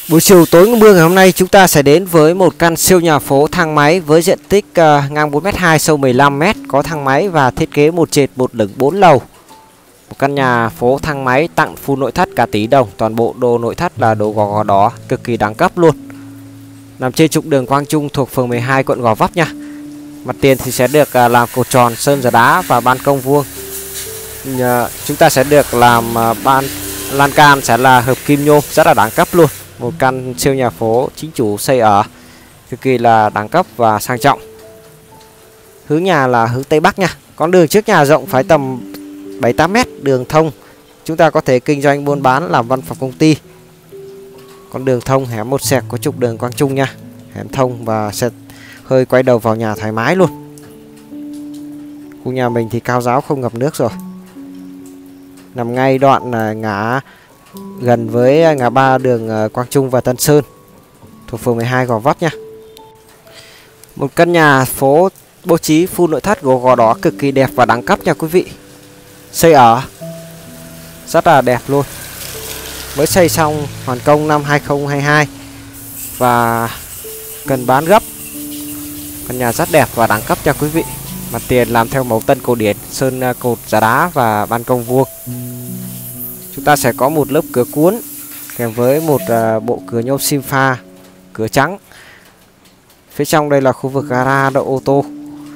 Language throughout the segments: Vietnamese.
Buổi chiều tối mưa ngày hôm nay chúng ta sẽ đến với một căn siêu nhà phố thang máy với diện tích ngang 4m2 sâu 15m, có thang máy và thiết kế một trệt một lửng 4 lầu. Một căn nhà phố thang máy tặng full nội thất cả tỷ đồng, toàn bộ đồ nội thất là đồ gò đỏ, cực kỳ đẳng cấp luôn. Nằm trên trục đường Quang Trung thuộc phường 12 quận Gò Vấp nha. Mặt tiền thì sẽ được làm cột tròn, sơn giả đá và ban công vuông. Chúng ta sẽ được làm lan can sẽ là hợp kim nhôm, rất là đẳng cấp luôn. Một căn siêu nhà phố chính chủ xây ở cực kỳ là đẳng cấp và sang trọng. Hướng nhà là hướng Tây Bắc nha. Con đường trước nhà rộng phải tầm 7-8m, đường thông. Chúng ta có thể kinh doanh buôn bán, làm văn phòng công ty. Con đường thông, hẻm một sẹc có trục đường Quang Trung nha. Hẻm thông và sẽ hơi quay đầu vào nhà thoải mái luôn. Khu nhà mình thì cao ráo không ngập nước rồi. Nằm ngay đoạn ngã gần với ngã ba đường Quang Trung và Tân Sơn, thuộc phường 12 Gò Vấp nha. Một căn nhà phố bố trí full nội thất gỗ đỏ cực kỳ đẹp và đẳng cấp nha quý vị. Xây ở rất là đẹp luôn. Mới xây xong, hoàn công năm 2022 và cần bán gấp. Căn nhà rất đẹp và đẳng cấp nha quý vị. Mặt tiền làm theo mẫu Tân cổ điển, sơn cột giả đá và ban công vuông. Chúng ta sẽ có một lớp cửa cuốn kèm với một bộ cửa nhôm sim pha, cửa trắng. Phía trong đây là khu vực gara đậu ô tô.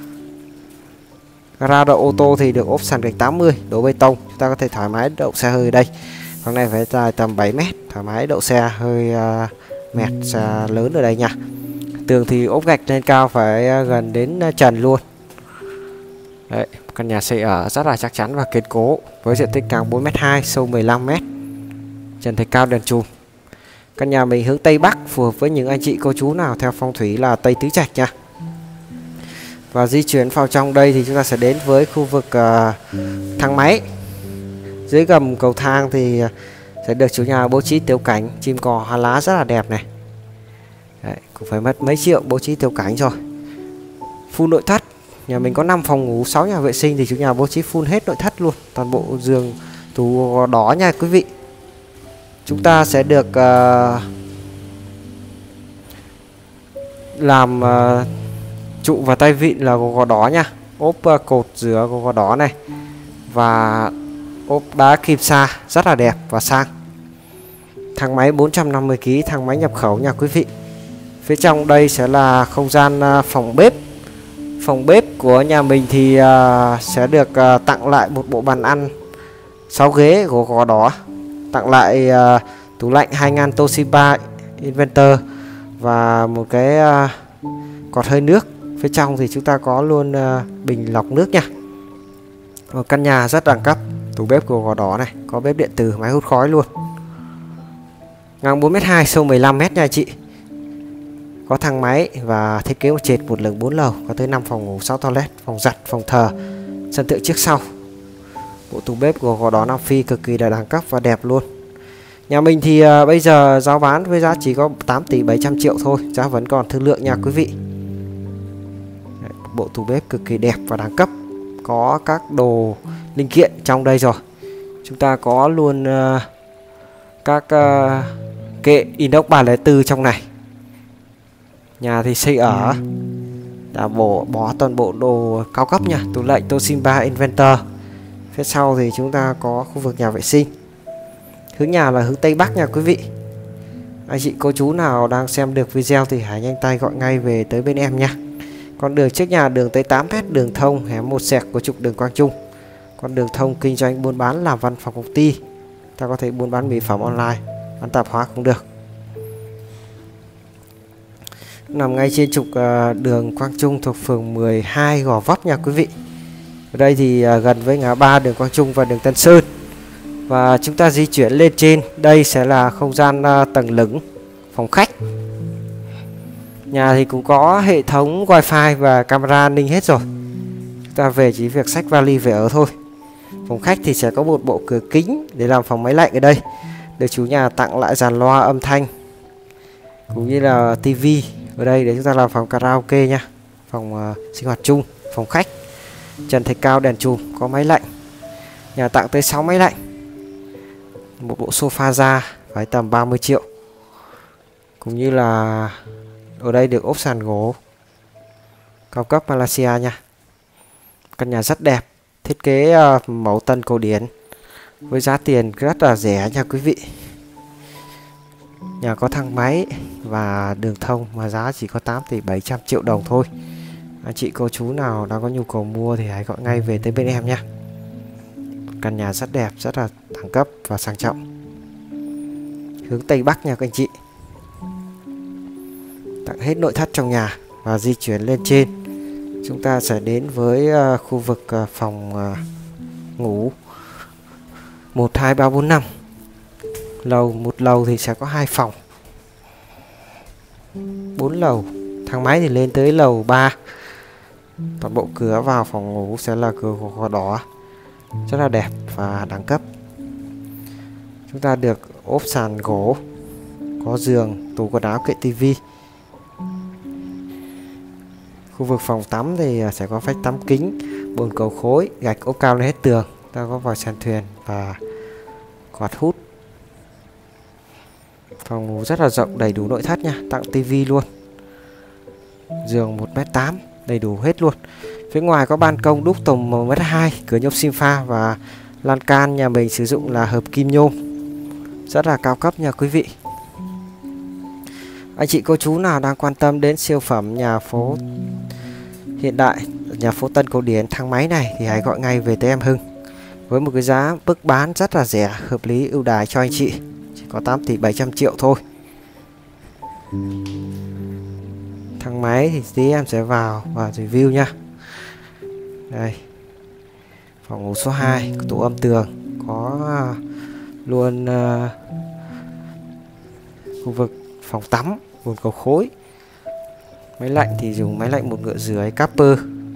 Gara đậu ô tô thì được ốp sàn gạch 80, đổ bê tông. Chúng ta có thể thoải mái đậu xe hơi ở đây. Khoảng này phải dài tầm 7m, thoải mái đậu xe hơi mẹt xe lớn ở đây nha. Tường thì ốp gạch lên cao phải gần đến trần luôn. Đấy, căn nhà xây ở rất là chắc chắn và kiên cố với diện tích cao 4m2, sâu 15m. Trần thạch cao đèn chùm. Căn nhà mình hướng Tây Bắc, phù hợp với những anh chị cô chú nào theo phong thủy là Tây Tứ Trạch nha. Và di chuyển vào trong đây thì chúng ta sẽ đến với khu vực thang máy. Dưới gầm cầu thang thì sẽ được chủ nhà bố trí tiểu cảnh, chim cò hoa lá rất là đẹp này. Đấy, cũng phải mất mấy triệu bố trí tiểu cảnh rồi. Full nội thất. Nhà mình có 5 phòng ngủ, 6 nhà vệ sinh thì chủ nhà bố trí full hết nội thất luôn. Toàn bộ giường, tủ đỏ nha quý vị. Chúng ta sẽ được làm trụ và tay vịn là gò đỏ nha. Ốp cột giữa gò đỏ này. Và ốp đá kim sa rất là đẹp và sang. Thang máy 450 kg, thang máy nhập khẩu nha quý vị. Phía trong đây sẽ là không gian phòng bếp. Phòng bếp của nhà mình thì sẽ được tặng lại một bộ bàn ăn 6 ghế gỗ đỏ, tặng lại tủ lạnh 2000 Toshiba Inventor và một cái quạt hơi nước. Phía trong thì chúng ta có luôn bình lọc nước nha. Một căn nhà rất đẳng cấp. Tủ bếp gỗ đỏ này, có bếp điện tử, máy hút khói luôn. Ngang 4m2, sâu 15m nha chị. Có thang máy và thiết kế một trệt một lửng 4 lầu, có tới 5 phòng ngủ, 6 toilet, phòng giặt, phòng thờ, sân thượng trước sau. Bộ tủ bếp của gò đỏ Nam Phi cực kỳ là đẳng cấp và đẹp luôn. Nhà mình thì bây giờ giao bán với giá chỉ có 8 tỷ 700 triệu thôi, giá vẫn còn thương lượng nha quý vị. Đấy, bộ tủ bếp cực kỳ đẹp và đẳng cấp, có các đồ linh kiện trong đây rồi. Chúng ta có luôn các kệ inox 304 trong này. Nhà thì xây ở đã bỏ toàn bộ đồ cao cấp nha. Tủ lạnh Toshiba Inventor. Phía sau thì chúng ta có khu vực nhà vệ sinh. Hướng nhà là hướng Tây Bắc nha quý vị. Anh chị cô chú nào đang xem được video thì hãy nhanh tay gọi ngay về tới bên em nha. Con đường trước nhà đường tới 8m, đường thông, hẻm một sẹc của trục đường Quang Trung. Con đường thông kinh doanh buôn bán, làm văn phòng công ty. Ta có thể buôn bán mỹ phẩm online, bán tạp hóa cũng được. Nằm ngay trên trục đường Quang Trung thuộc phường 12 Gò Vấp nha quý vị. Ở đây thì gần với ngã ba đường Quang Trung và đường Tân Sơn. Và chúng ta di chuyển lên trên, đây sẽ là không gian tầng lửng, phòng khách. Nhà thì cũng có hệ thống wifi và camera an ninh hết rồi. Chúng ta về chỉ việc xách vali về ở thôi. Phòng khách thì sẽ có một bộ cửa kính để làm phòng máy lạnh ở đây. Được chủ nhà tặng lại dàn loa âm thanh cũng như là tivi ở đây để chúng ta làm phòng karaoke nha. Phòng sinh hoạt chung, phòng khách. Trần thạch cao đèn chùm, có máy lạnh. Nhà tặng tới 6 máy lạnh. Một bộ sofa da phải tầm 30 triệu. cũng như là ở đây được ốp sàn gỗ cao cấp Malaysia nha. Căn nhà rất đẹp, thiết kế mẫu Tân cổ điển với giá tiền rất là rẻ nha quý vị. Nhà có thang máy và đường thông mà giá chỉ có 8 tỷ 700 triệu đồng thôi. Anh chị cô chú nào đang có nhu cầu mua thì hãy gọi ngay về tới bên em nhé. Căn nhà rất đẹp, rất là đẳng cấp và sang trọng, hướng Tây Bắc nha các anh chị. Tặng hết nội thất trong nhà và di chuyển lên trên, chúng ta sẽ đến với khu vực phòng ngủ 1, 2, 3, 4, 5. Một lầu thì sẽ có 2 phòng, 4 lầu. Thang máy thì lên tới lầu 3. Toàn bộ cửa vào phòng ngủ sẽ là cửa gỗ đỏ, rất là đẹp và đẳng cấp. Chúng ta được ốp sàn gỗ, có giường, tủ quần áo, kệ tivi. Khu vực phòng tắm thì sẽ có vách tắm kính, bồn cầu khối, gạch ốp cao lên hết tường. Ta có vòi sàn thuyền và quạt hút. Phòng ngủ rất là rộng, đầy đủ nội thất nha, tặng tivi luôn. Giường 1m8, đầy đủ hết luôn. Phía ngoài có ban công đúc tầng 1m2, cửa nhôm sim pha và lan can nhà mình sử dụng là hợp kim nhôm, rất là cao cấp nha quý vị. Anh chị cô chú nào đang quan tâm đến siêu phẩm nhà phố hiện đại, nhà phố Tân cổ điển thang máy này thì hãy gọi ngay về tới em Hưng với một cái giá bức bán rất là rẻ, hợp lý, ưu đãi cho anh chị, chỉ có 8 tỷ 700 triệu thôi. Thang máy thì tí em sẽ vào và review nha. Đây, phòng ngủ số 2, tủ âm tường, có luôn khu vực phòng tắm, bồn cầu khối. Máy lạnh thì dùng máy lạnh 1,5 Capper.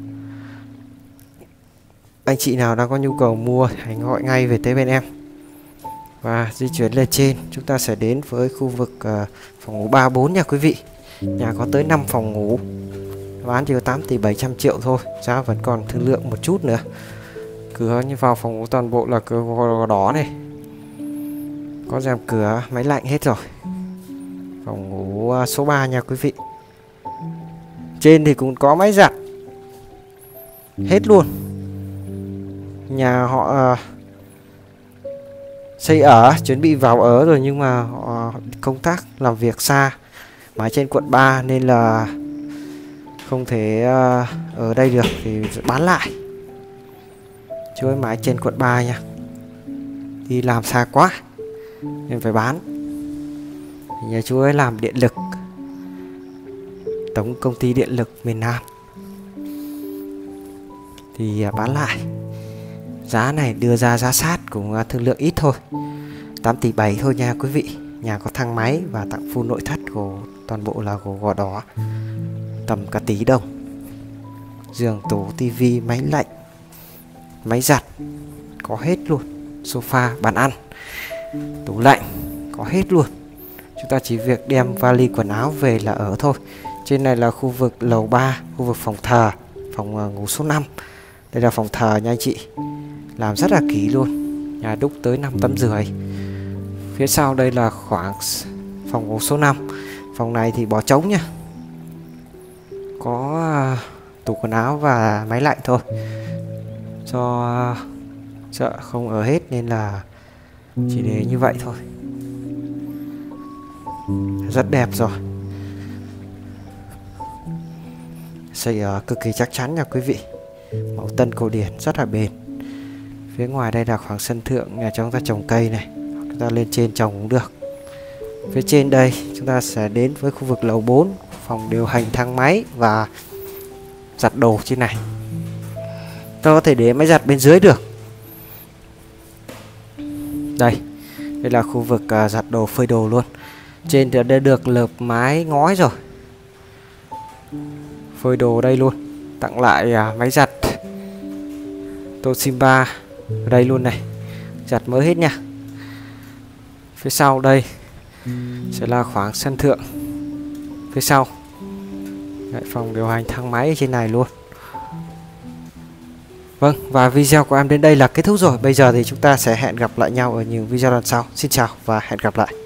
Anh chị nào đang có nhu cầu mua hãy gọi ngay về tới bên em. Và di chuyển lên trên, chúng ta sẽ đến với khu vực phòng ngủ 3, 4 nha quý vị. Nhà có tới 5 phòng ngủ, bán chỉ có 8 tỷ 700 triệu thôi, giá vẫn còn thương lượng một chút nữa. Cửa như vào phòng ngủ toàn bộ là cửa gỗ đỏ này, có rèm cửa, máy lạnh hết rồi. Phòng ngủ số 3 nha quý vị. Trên thì cũng có máy giặt hết luôn. Nhà họ xây ở, chuẩn bị vào ở rồi, nhưng mà họ công tác làm việc xa, mái trên quận 3 nên là không thể ở đây được thì bán lại. Chú ơi, mái trên quận 3 nha, đi làm xa quá nên phải bán. Nhà chú ấy làm điện lực, tổng công ty điện lực miền Nam, thì bán lại. Giá này đưa ra giá sát cũng thương lượng ít thôi, 8 tỷ 7 thôi nha quý vị. Nhà có thang máy và tặng full nội thất của toàn bộ là gỗ đỏ, tầm cả tỷ đồng. Giường, tủ, tivi, máy lạnh, máy giặt có hết luôn. Sofa, bàn ăn, tủ lạnh có hết luôn. Chúng ta chỉ việc đem vali quần áo về là ở thôi. Trên này là khu vực lầu 3, khu vực phòng thờ, phòng ngủ số 5. Đây là phòng thờ nha anh chị, làm rất là kỹ luôn, nhà đúc tới 5,5 tấn. Phía sau đây là khoảng phòng ngủ số 5. Phòng này thì bỏ trống nha, có tủ quần áo và máy lạnh thôi, do sợ không ở hết nên là chỉ để như vậy thôi. Rất đẹp rồi, xây ở cực kỳ chắc chắn nha quý vị, mẫu Tân cổ điển rất là bền. Phía ngoài đây là khoảng sân thượng, nhà chúng ta trồng cây này, chúng ta lên trên trồng cũng được. Phía trên đây chúng ta sẽ đến với khu vực lầu 4, phòng điều hành, thang máy và giặt đồ trên này. Ta có thể để máy giặt bên dưới được. Đây là khu vực giặt đồ, phơi đồ luôn. Trên thì đã được lợp mái ngói rồi, phơi đồ đây luôn. Tặng lại máy giặt Toshiba ở đây luôn này, giặt mới hết nha. Phía sau đây sẽ là khoảng sân thượng phía sau. Đấy, phòng điều hành, thang máy ở trên này luôn. Vâng, và video của em đến đây là kết thúc rồi. Bây giờ thì chúng ta sẽ hẹn gặp lại nhau ở những video lần sau. Xin chào và hẹn gặp lại.